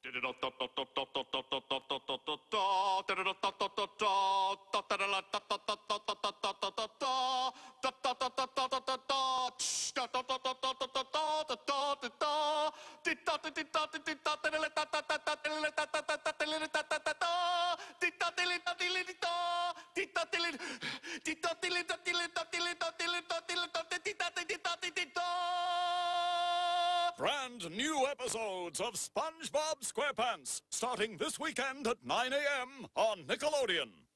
Brand new episodes of SpongeBob SquarePants, starting this weekend at 9 a.m. on Nickelodeon.